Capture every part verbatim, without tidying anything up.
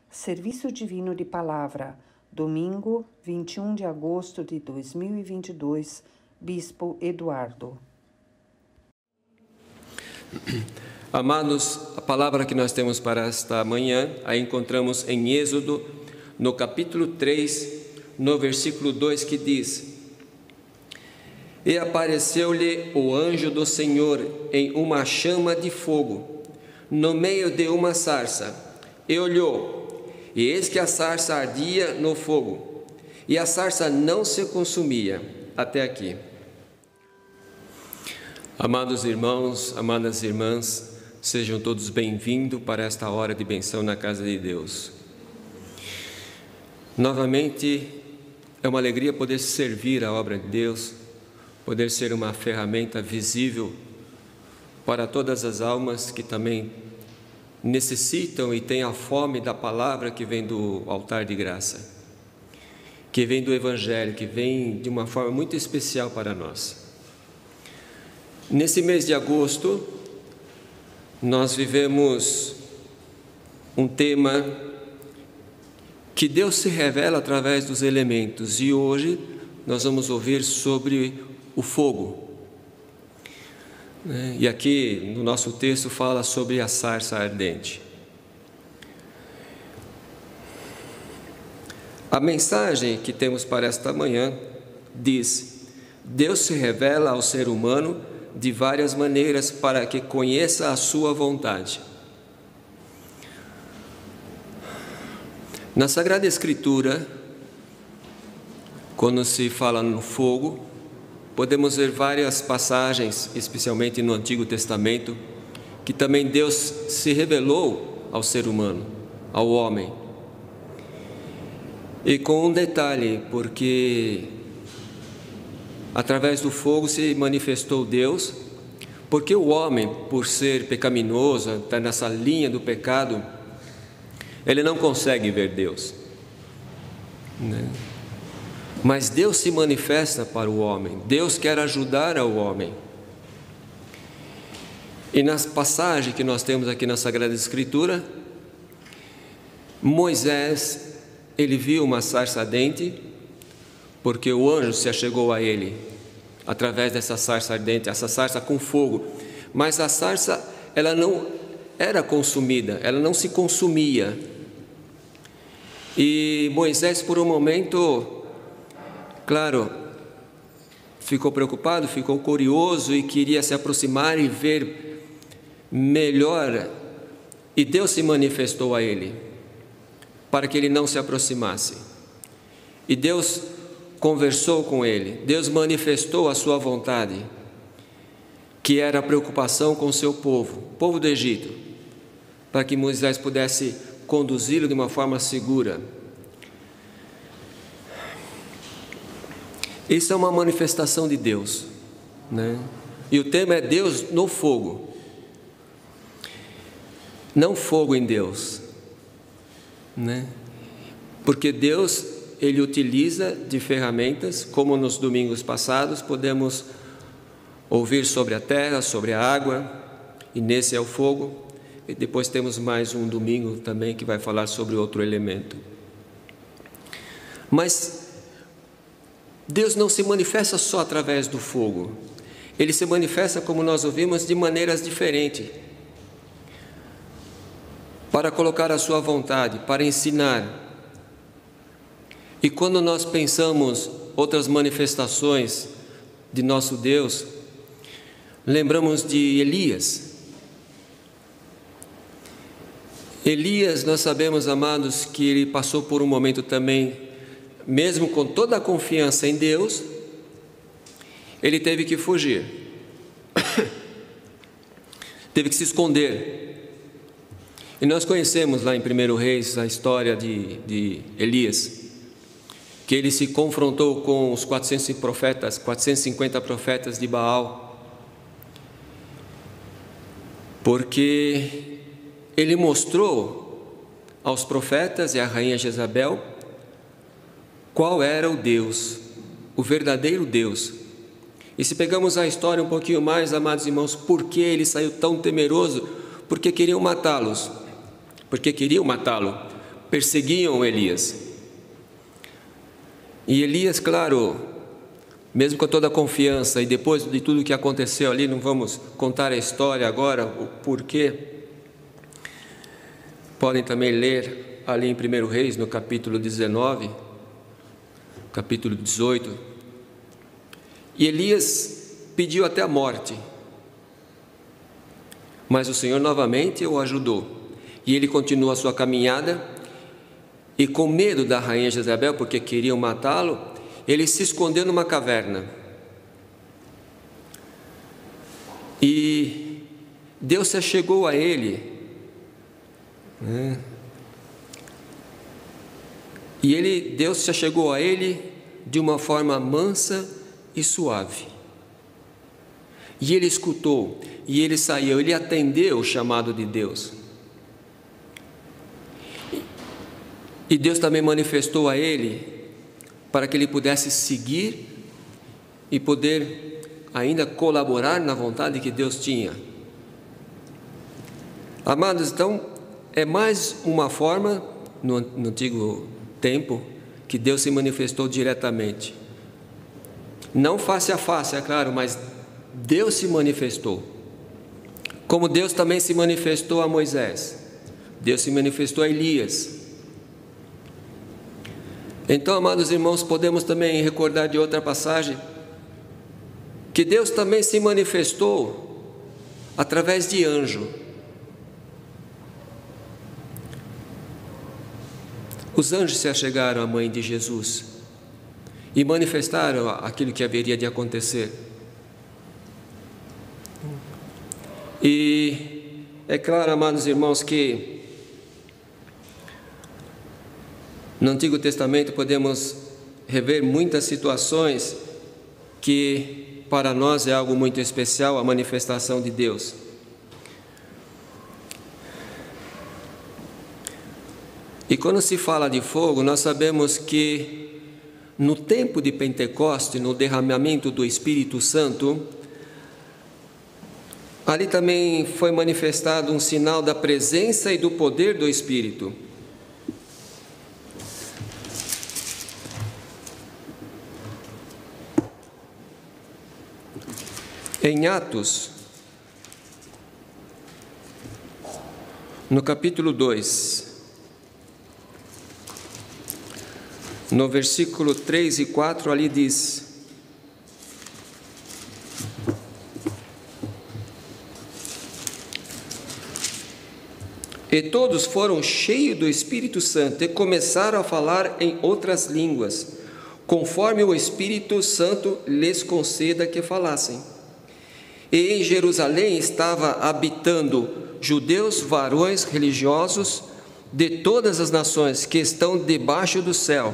Serviço Divino de Palavra, domingo, vinte e um de agosto de dois mil e vinte e dois, Bispo Eduardo. Amados, a palavra que nós temos para esta manhã, a encontramos em Êxodo, no capítulo três, no versículo dois, que diz: E apareceu-lhe o anjo do Senhor em uma chama de fogo, no meio de uma sarça, e olhou, e eis que a sarça ardia no fogo, e a sarça não se consumia. Até aqui. Amados irmãos, amadas irmãs, sejam todos bem-vindos para esta hora de benção na casa de Deus. Novamente, é uma alegria poder servir a obra de Deus, poder ser uma ferramenta visível para todas as almas que também necessitam e têm a fome da palavra que vem do altar de graça, que vem do Evangelho, que vem de uma forma muito especial para nós. Nesse mês de agosto, nós vivemos um tema que Deus se revela através dos elementos, e hoje nós vamos ouvir sobre o fogo. E aqui no nosso texto fala sobre a sarça ardente. A mensagem que temos para esta manhã diz: Deus se revela ao ser humano de várias maneiras para que conheça a sua vontade. Na Sagrada Escritura, quando se fala no fogo, podemos ver várias passagens, especialmente no Antigo Testamento, que também Deus se revelou ao ser humano, ao homem. E com um detalhe, porque através do fogo se manifestou Deus, porque o homem, por ser pecaminoso, está nessa linha do pecado, ele não consegue ver Deus, né? Mas Deus se manifesta para o homem, Deus quer ajudar ao homem. E nas passagens que nós temos aqui na Sagrada Escritura, Moisés, ele viu uma sarça ardente, porque o anjo se achegou a ele, através dessa sarça ardente, essa sarça com fogo. Mas a sarça, ela não era consumida, ela não se consumia. E Moisés, por um momento, claro, ficou preocupado, ficou curioso e queria se aproximar e ver melhor. E Deus se manifestou a ele, para que ele não se aproximasse. E Deus conversou com ele, Deus manifestou a sua vontade, que era a preocupação com o seu povo, o povo do Egito, para que Moisés pudesse conduzi-lo de uma forma segura. Isso é uma manifestação de Deus, né? E o tema é Deus no fogo. Não fogo em Deus, né? Porque Deus, Ele utiliza de ferramentas, como nos domingos passados, podemos ouvir sobre a terra, sobre a água, e nesse é o fogo. E depois temos mais um domingo também que vai falar sobre outro elemento. Mas Deus não se manifesta só através do fogo. Ele se manifesta, como nós ouvimos, de maneiras diferentes, para colocar a sua vontade, para ensinar. E quando nós pensamos outras manifestações de nosso Deus, lembramos de Elias. Elias, nós sabemos, amados, que ele passou por um momento também, mesmo com toda a confiança em Deus, ele teve que fugir, teve que se esconder. E nós conhecemos lá em primeiro Reis a história de, de Elias, que ele se confrontou com os quatrocentos profetas, quatrocentos e cinquenta profetas de Baal, porque ele mostrou aos profetas e à rainha Jezabel qual era o Deus, o verdadeiro Deus. E se pegamos a história um pouquinho mais, amados irmãos, por que ele saiu tão temeroso? Porque queriam matá-los, porque queriam matá-lo, perseguiam Elias. E Elias, claro, mesmo com toda a confiança, e depois de tudo que aconteceu ali, não vamos contar a história agora, o porquê. Podem também ler ali em primeiro Reis, no capítulo dezenove, capítulo dezoito. E Elias pediu até a morte, mas o Senhor novamente o ajudou. E ele continuou a sua caminhada, e com medo da rainha Jezabel, porque queriam matá-lo, ele se escondeu numa caverna. E Deus se achegou a ele, né? E ele, Deus se achegou a ele de uma forma mansa e suave. E ele escutou, e ele saiu, ele atendeu o chamado de Deus. E Deus também manifestou a ele para que ele pudesse seguir e poder ainda colaborar na vontade que Deus tinha. Amados, então, é mais uma forma, no, no antigo tempo, que Deus se manifestou diretamente. Não face a face, é claro, mas Deus se manifestou. Como Deus também se manifestou a Moisés, Deus se manifestou a Elias. Então, amados irmãos, podemos também recordar de outra passagem, que Deus também se manifestou através de anjo. Os anjos se achegaram à mãe de Jesus e manifestaram aquilo que haveria de acontecer. E é claro, amados irmãos, que no Antigo Testamento podemos rever muitas situações que para nós é algo muito especial, a manifestação de Deus. E quando se fala de fogo, nós sabemos que no tempo de Pentecostes, no derramamento do Espírito Santo, ali também foi manifestado um sinal da presença e do poder do Espírito. Em Atos, no capítulo dois, no versículo três e quatro, ali diz: e todos foram cheios do Espírito Santo e começaram a falar em outras línguas, conforme o Espírito Santo lhes conceda que falassem. E em Jerusalém estava habitando judeus, varões religiosos de todas as nações que estão debaixo do céu.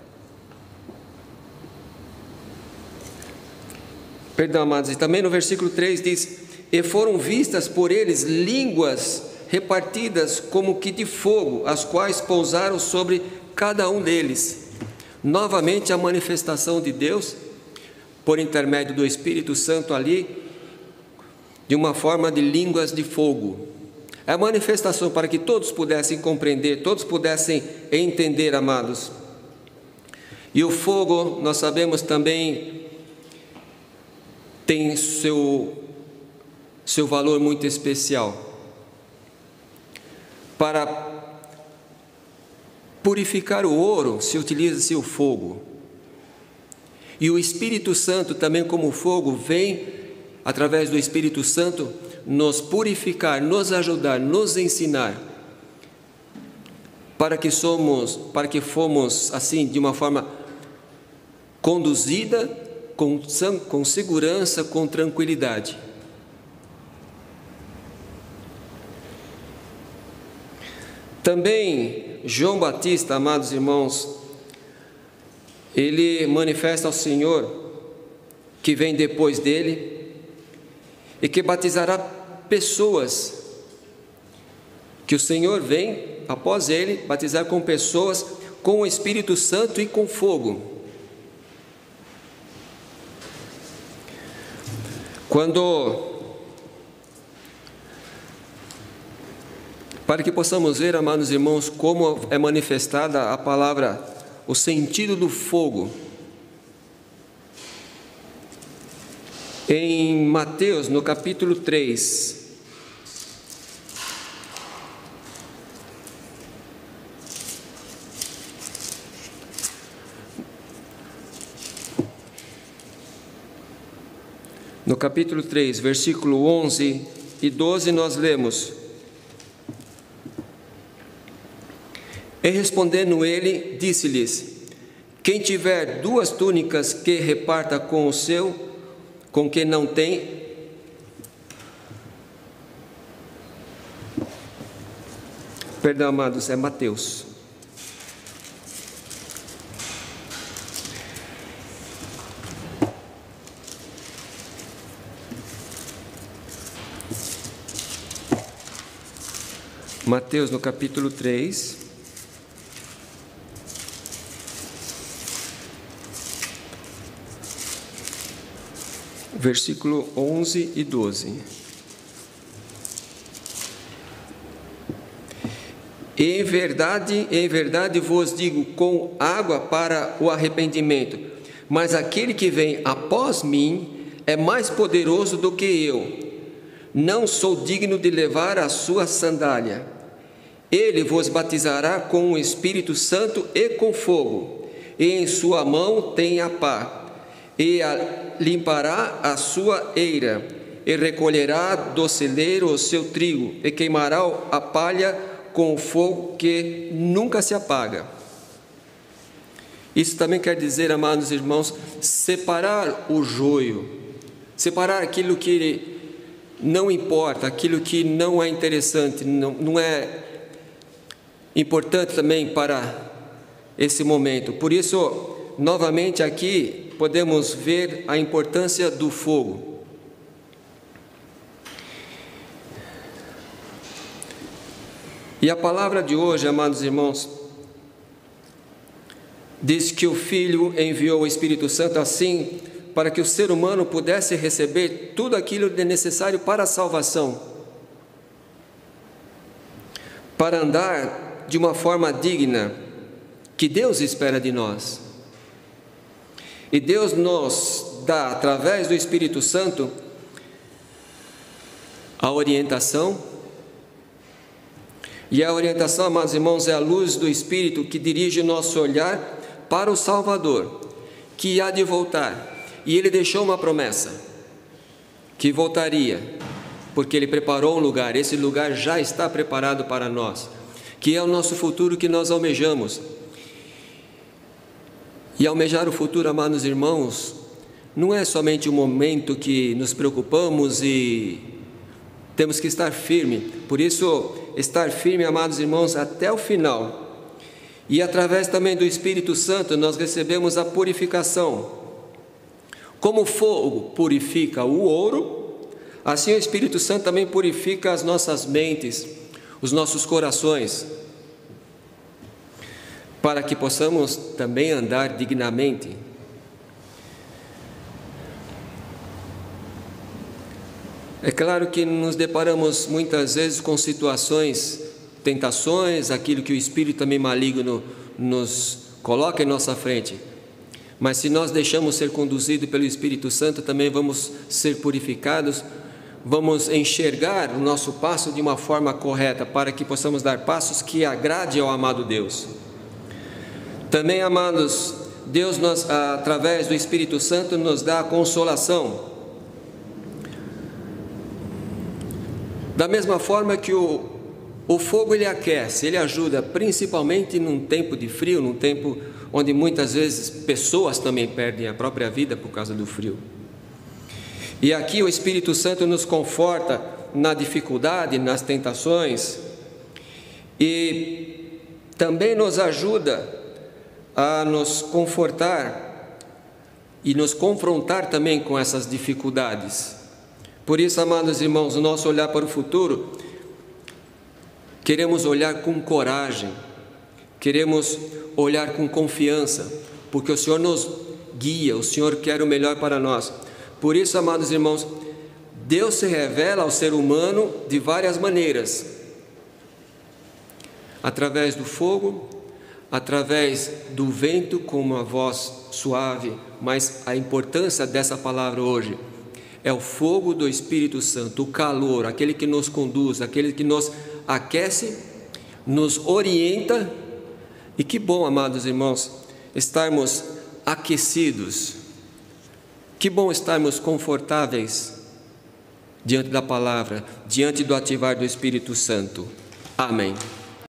Perdão, amados, e também no versículo três diz: e foram vistas por eles línguas repartidas como que de fogo, as quais pousaram sobre cada um deles. Novamente a manifestação de Deus, por intermédio do Espírito Santo ali, de uma forma de línguas de fogo. É a manifestação para que todos pudessem compreender, todos pudessem entender, amados. E o fogo, nós sabemos também, tem seu, seu valor muito especial. Para purificar o ouro, se utiliza-se o fogo. E o Espírito Santo também, como fogo, vem através do Espírito Santo nos purificar, nos ajudar, nos ensinar, para que somos, para que fomos assim de uma forma conduzida com, com segurança, com tranquilidade. Também João Batista, amados irmãos, ele manifesta ao Senhor que vem depois dele e que batizará pessoas, que o Senhor vem após ele batizar com pessoas com o Espírito Santo e com fogo. Quando para que possamos ver, amados irmãos, como é manifestada a palavra, o sentido do fogo. Em Mateus, no capítulo três, no capítulo três, versículo onze e doze, nós lemos: E respondendo ele, disse-lhes: Quem tiver duas túnicas, que reparta com o seu, com quem não tem. Perdão, amados, é Mateus. Mateus, no capítulo três, versículo onze e doze. Em verdade, em verdade vos digo, com água para o arrependimento, mas aquele que vem após mim é mais poderoso do que eu. Não sou digno de levar a sua sandália. Ele vos batizará com o Espírito Santo e com fogo, e em sua mão tem a pá, e a limpará a sua eira, e recolherá do celeiro o seu trigo, e queimará a palha com o fogo que nunca se apaga. Isso também quer dizer, amados irmãos, separar o joio, separar aquilo que não importa, aquilo que não é interessante, não, não é importante também para esse momento. Por isso, novamente aqui, podemos ver a importância do fogo. E a palavra de hoje, amados irmãos, diz que o Filho enviou o Espírito Santo assim, para que o ser humano pudesse receber tudo aquilo que é necessário para a salvação, para andar de uma forma digna que Deus espera de nós. E Deus nos dá, através do Espírito Santo, a orientação. E a orientação, amados irmãos, é a luz do Espírito que dirige o nosso olhar para o Salvador, que há de voltar. E Ele deixou uma promessa, que voltaria, porque Ele preparou um lugar. Esse lugar já está preparado para nós, que é o nosso futuro que nós almejamos. E almejar o futuro, amados irmãos, não é somente um momento que nos preocupamos e temos que estar firme. Por isso, estar firme, amados irmãos, até o final. E através também do Espírito Santo, nós recebemos a purificação. Como o fogo purifica o ouro, assim o Espírito Santo também purifica as nossas mentes, os nossos corações, para que possamos também andar dignamente. É claro que nos deparamos muitas vezes com situações, tentações, aquilo que o Espírito também maligno nos coloca em nossa frente. Mas se nós deixamos ser conduzidos pelo Espírito Santo, também vamos ser purificados, vamos enxergar o nosso passo de uma forma correta, para que possamos dar passos que agradem ao amado Deus. Também, amados, Deus, nos, através do Espírito Santo, nos dá a consolação. Da mesma forma que o, o fogo ele aquece, ele ajuda, principalmente num tempo de frio, num tempo onde muitas vezes pessoas também perdem a própria vida por causa do frio. E aqui o Espírito Santo nos conforta na dificuldade, nas tentações, e também nos ajuda a nos confortar e nos confrontar também com essas dificuldades. Por isso, amados irmãos, o nosso olhar para o futuro, queremos olhar com coragem, queremos olhar com confiança, porque o Senhor nos guia, o Senhor quer o melhor para nós. Por isso, amados irmãos, Deus se revela ao ser humano de várias maneiras. através do fogo, através do vento com uma voz suave, mas a importância dessa palavra hoje é o fogo do Espírito Santo, o calor, aquele que nos conduz, aquele que nos aquece, nos orienta. E que bom, amados irmãos, estarmos aquecidos, que bom estarmos confortáveis diante da palavra, diante do ativar do Espírito Santo. Amém.